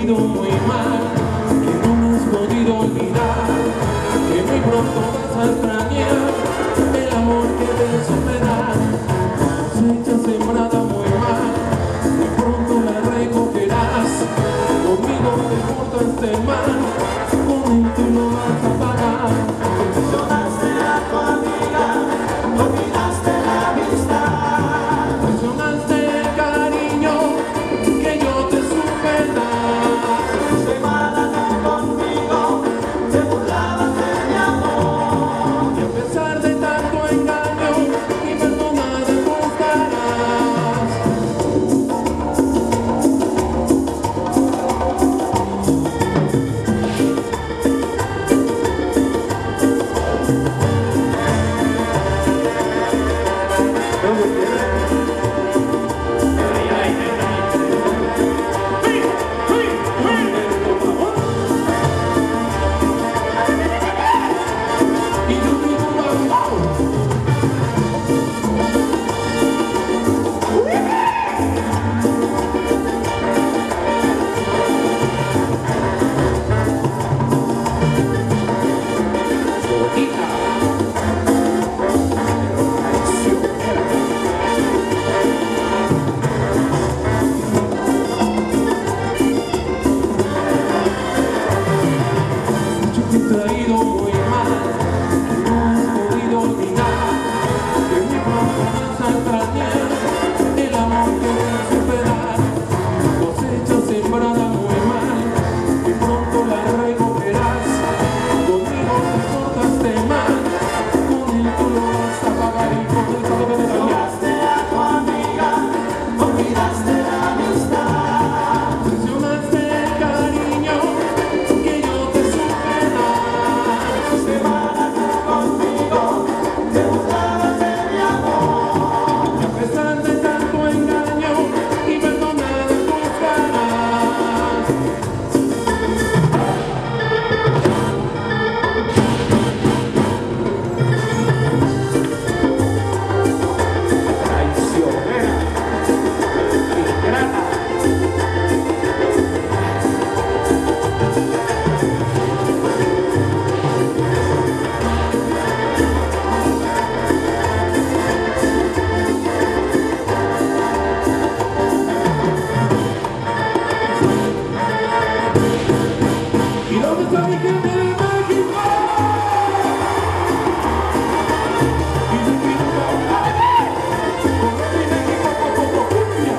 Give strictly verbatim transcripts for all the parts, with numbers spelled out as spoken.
ido muy mal, que no me has podido olvidar, que muy pronto vas a extrañar el amor que te supe dar. Cosecha sembrada muy mal, muy pronto la recogerás. Conmigo te porto este mal, con él tú lo vas a pagar. Traicionaste a tu amiga, olvidaste la amistad. Traicionaste el cariño que yo te supe dar. Fuiste mala conmigo, te burlabas de mi amor. Y a pesar de tanto engaño, ni perdonada tú estarás. Y tú, y tú, wow, wow. Yo te he traído muy mal, que no has podido olvidar, que muy pronto vas a extrañar el amor que te supe dar. Cosecha sembrada muy mal, y pronto la recogerás. Conmigo te portaste mal, con él tú lo vas a pagar. Y con el sabe de la Traicionaste a tu amiga, olvidaste la amistad. Traicionaste el cariño que yo te supe dar. Fuiste mala conmigo, te burlabas de mi amor. Y a pesar de tanto engaño, y perdonada tú estarás. Traicionera, ingrata. ¿Y dónde está mi gente de México? Y yo quiero bailar con mi México, como cumbia.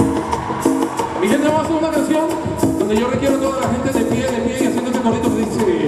Mi gente, vamos a hacer una canción donde yo requiero a toda la gente de pie, de pie y haciendo este corito que dice